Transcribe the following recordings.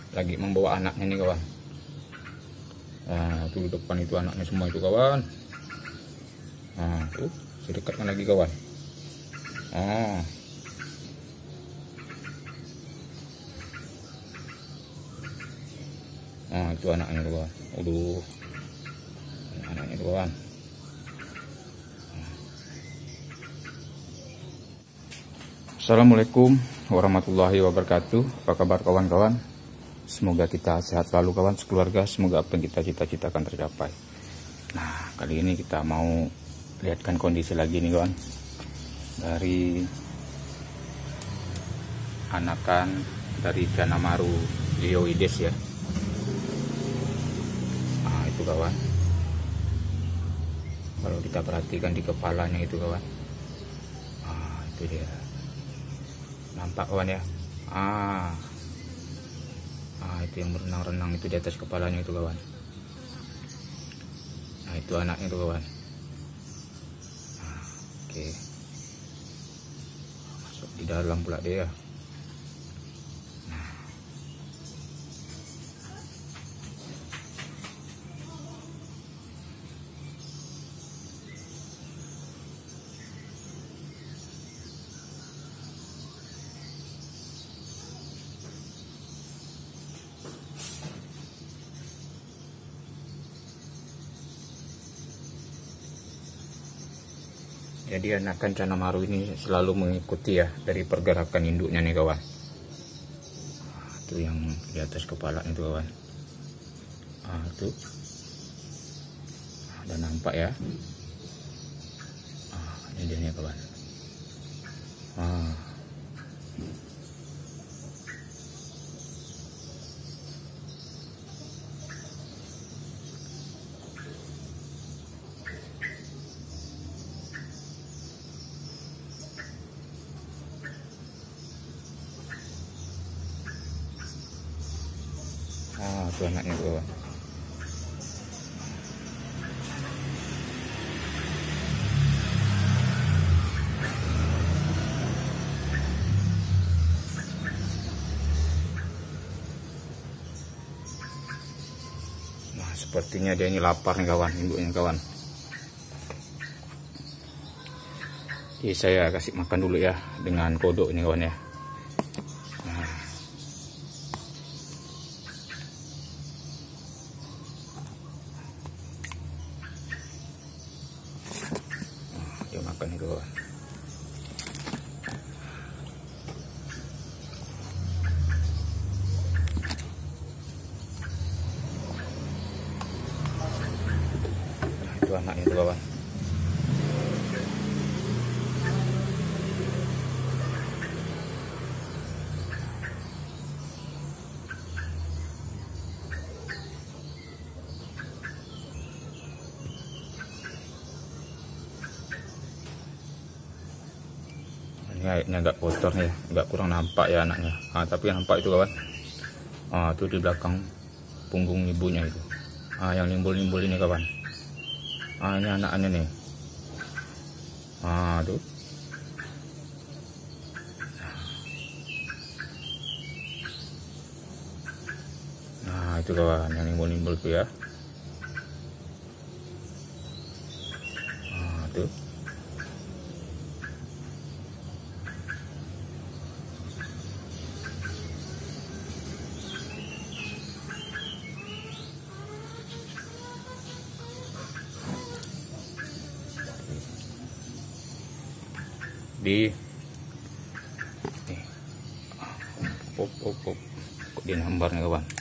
lagi membawa anaknya nih kawan. Nah, itu di depan itu anaknya semua itu kawan. Nah, tuh saya dekatkan lagi kawan. Nah, itu anaknya tuh kawan. Aduh, anaknya tuh kawan. Assalamualaikum warahmatullahi wabarakatuh. Apa kabar kawan-kawan? Semoga kita sehat selalu kawan sekeluarga. Semoga apa yang kita cita-citakan tercapai. Nah, kali ini kita mau lihatkan kondisi lagi nih kawan, dari anakan dari Canamaru Lioides ya. Nah, itu kawan, kalau kita perhatikan di kepalanya itu kawan, itu dia, nampak kawan ya. Itu yang berenang-renang itu di atas kepalanya itu kawan. Nah, itu anaknya itu kawan. Oke, masuk di dalam pula dia. Jadi anakan Canamaru ini selalu mengikuti ya dari pergerakan induknya nih kawan. Itu yang di atas kepala itu kawan. Itu udah nampak ya. Ini dia nih kawan. Itu anaknya tuh kawan. Nah, sepertinya dia ini lapar nih kawan, induknya kawan. Jadi saya kasih makan dulu ya dengan kodok ini kawan ya. Dia makan itu kawan. Nah, itu anaknya itu kawan. Ini airnya agak kotor nih, agak kurang nampak ya anaknya. Tapi nampak itu kawan. Itu di belakang punggung ibunya itu. Yang nimbul-nimbul ini kawan. Ini anaknya nih. Tuh. Nah, itu kawan yang nimbul-nimbul tuh ya. Tuh. Di nih. Kok dia nambar nih kawan.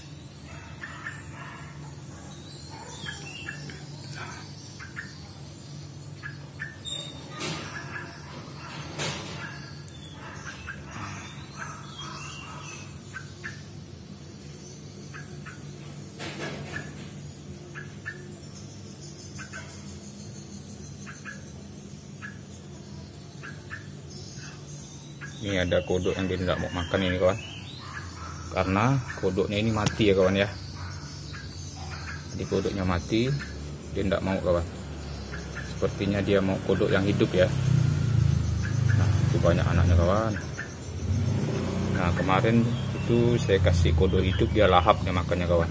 Ini ada kodok yang dia tidak mau makan ini kawan, karena kodoknya ini mati ya kawan ya. Jadi kodoknya mati, dia tidak mau kawan. Sepertinya dia mau kodok yang hidup ya. Nah, itu banyak anaknya kawan. Nah, kemarin itu saya kasih kodok hidup, dia lahap dia makannya kawan.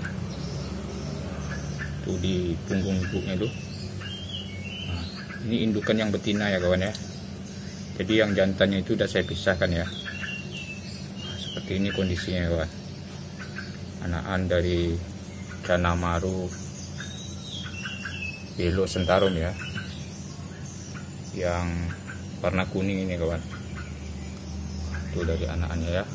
Tuh di punggung ibunya tuh. Nah, ini indukan yang betina ya kawan ya. Jadi yang jantannya itu udah saya pisahkan ya. Nah, seperti ini kondisinya kawan. Anakan dari Canamaru Yellow Sentarum ya, yang warna kuning ini kawan. Itu dari anakannya ya.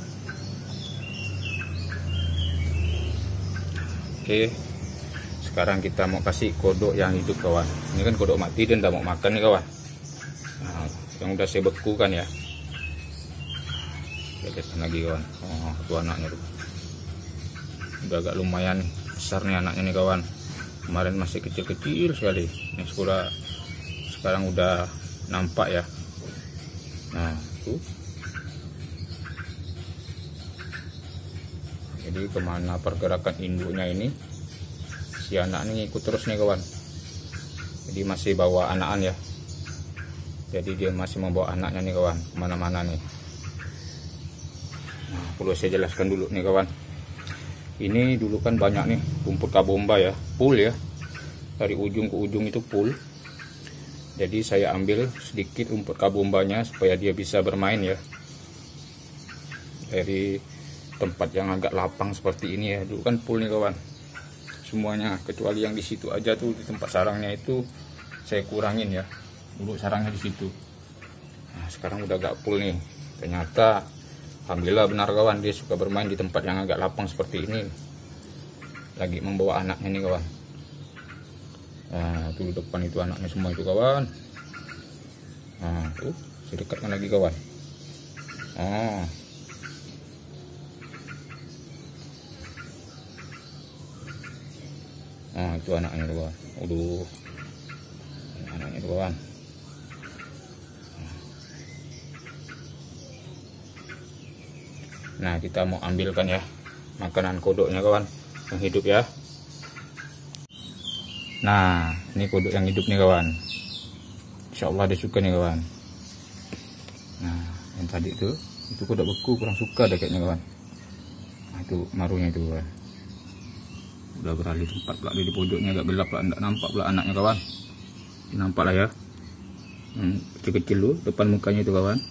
Oke, sekarang kita mau kasih kodok yang hidup kawan. Ini kan kodok mati dan tidak mau makan nih kawan. Nah, yang udah saya bekukan ya. Lihat lagi kawan. Oh, itu anaknya tuh. Udah agak lumayan besar nih anaknya nih kawan. Kemarin masih kecil-kecil sekali. Ini sekarang udah nampak ya. Nah, tuh. Jadi kemana pergerakan induknya ini, si anak ini ikut terus nih kawan. Jadi masih bawa anakan ya. Jadi dia masih membawa anaknya nih kawan, kemana-mana nih. Nah, perlu saya jelaskan dulu nih kawan. Ini dulu kan banyak nih rumput kabomba ya, pool ya. Dari ujung ke ujung itu pool. Jadi saya ambil sedikit rumput kabombanya supaya dia bisa bermain ya. Dari tempat yang agak lapang seperti ini ya. Dulu kan pool nih kawan. Semuanya kecuali yang di situ aja tuh, di tempat sarangnya itu saya kurangin ya. Dulu sarangnya di situ. Nah, sekarang udah agak full nih. Ternyata alhamdulillah benar kawan, dia suka bermain di tempat yang agak lapang seperti ini. Lagi membawa anaknya nih kawan. Nah, tuh di depan itu anaknya semua itu kawan. Nah, tuh saya dekatkan lagi kawan. Nah, itu anaknya tuh kawan. Aduh, anaknya tuh kawan. Nah, kita mau ambilkan ya makanan kodoknya kawan, yang hidup ya. Nah, ini kodok yang hidup nih kawan. Insya Allah dia suka nih kawan. Nah, yang tadi itu kodok beku kurang suka deh kayaknya kawan. Nah, itu marunya itu kawan. Udah beralih tempat pula di pojoknya, agak gelap lah, enggak nampak pula anaknya kawan. Ini nampak lah ya. Kecil-kecil lu depan mukanya itu kawan.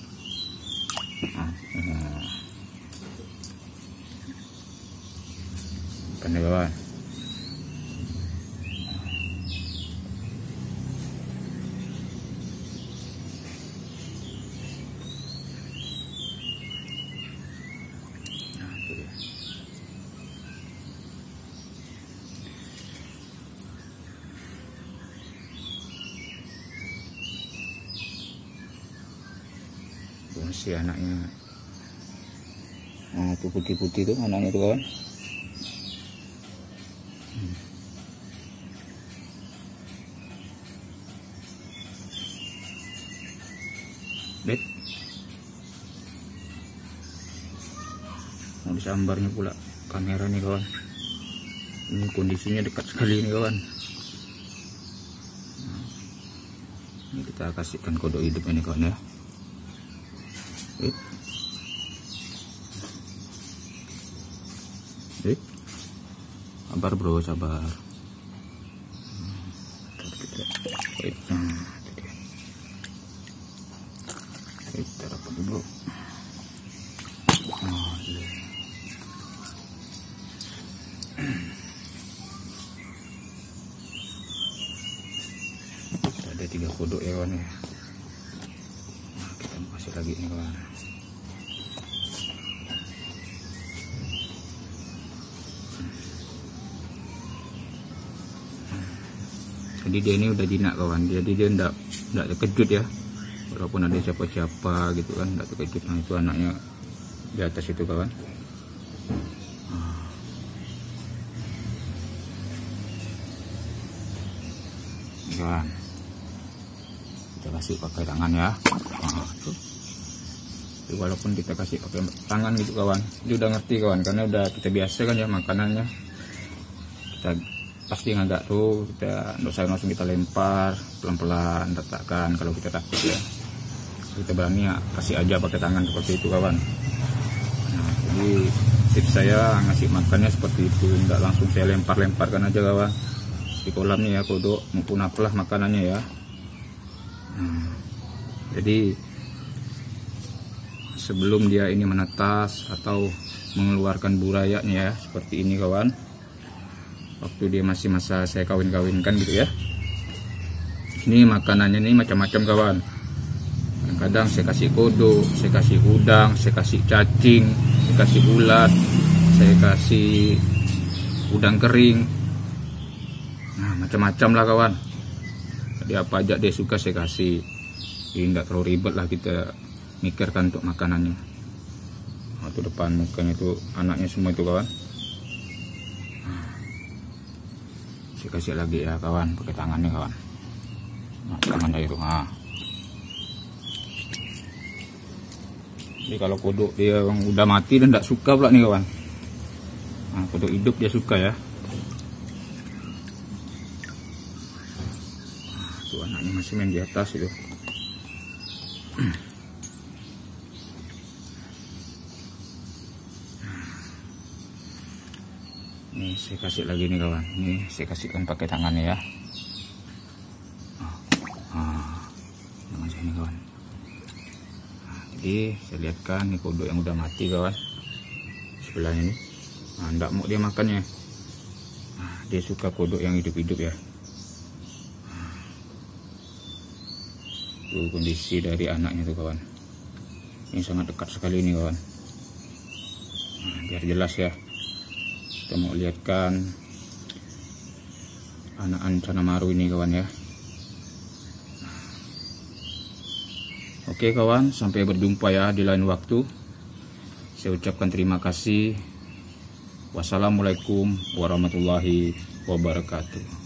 Kan ya kawan. Si anaknya, nah itu putih-putih tuh anaknya tuh kawan. Lihat, mau disambarnya pula kamera nih kawan. Ini kondisinya dekat sekali nih kawan. Nah, ini kita kasihkan kodok hidup ini kawan ya. Sabar bro, sabar. Kita dapat dulu. Ada 3 kodok ya kawan ya. Nah, kita kasih lagi nih kawan. Jadi dia ini udah jinak kawan, jadi dia enggak terkejut ya, walaupun ada siapa-siapa gitu kan, enggak terkejut. Nah, itu anaknya di atas itu kawan. Kawan, kita kasih pakai tangan ya. Nah, tuh. Jadi, walaupun kita kasih pakai tangan gitu kawan, dia udah ngerti kawan, karena udah kita biasa kan ya makanannya. Kita pasti agak tuh, kita nggak usah langsung kita lempar, pelan-pelan letakkan. Kalau kita takut ya, kita berani ya kasih aja pakai tangan seperti itu kawan. Nah, jadi tips saya ngasih makannya seperti itu, nggak langsung saya lempar-lemparkan aja kawan di kolamnya ya kodok maupun apalah makanannya ya. Jadi sebelum dia ini menetas atau mengeluarkan burayanya ya seperti ini kawan, waktu dia masih masa saya kawin-kawinkan gitu ya, ini makanannya ini macam-macam kawan. Kadang saya kasih kodok, saya kasih udang, saya kasih cacing, saya kasih ulat, saya kasih udang kering, nah macam-macam lah kawan. Jadi apa aja dia suka saya kasih. Jadi tidak terlalu ribet lah kita mikirkan untuk makanannya. Nah, itu depan mukanya itu anaknya semua itu kawan. Nah, saya kasih lagi ya kawan, pakai tangannya kawan. Nah, tangannya itu. Nah. Jadi kalau kodok dia yang udah mati dan tidak suka pula nih kawan. Nah, kodok hidup dia suka ya. Nah, tuh anaknya masih main di atas itu. Nih saya kasih lagi nih kawan. Ini saya kasihkan pakai tangannya ya. Tangan saya ini kawan. Jadi saya lihatkan nih kodok yang udah mati kawan sebelah ini. Nah, enggak mau dia makannya. Nah, dia suka kodok yang hidup-hidup ya. Tuh kondisi dari anaknya tuh kawan. Ini sangat dekat sekali nih kawan. Nah, biar jelas ya. Kita mau lihatkan anak ancana maru ini kawan ya. Oke kawan, sampai berjumpa ya di lain waktu. Saya ucapkan terima kasih. Wassalamualaikum warahmatullahi wabarakatuh.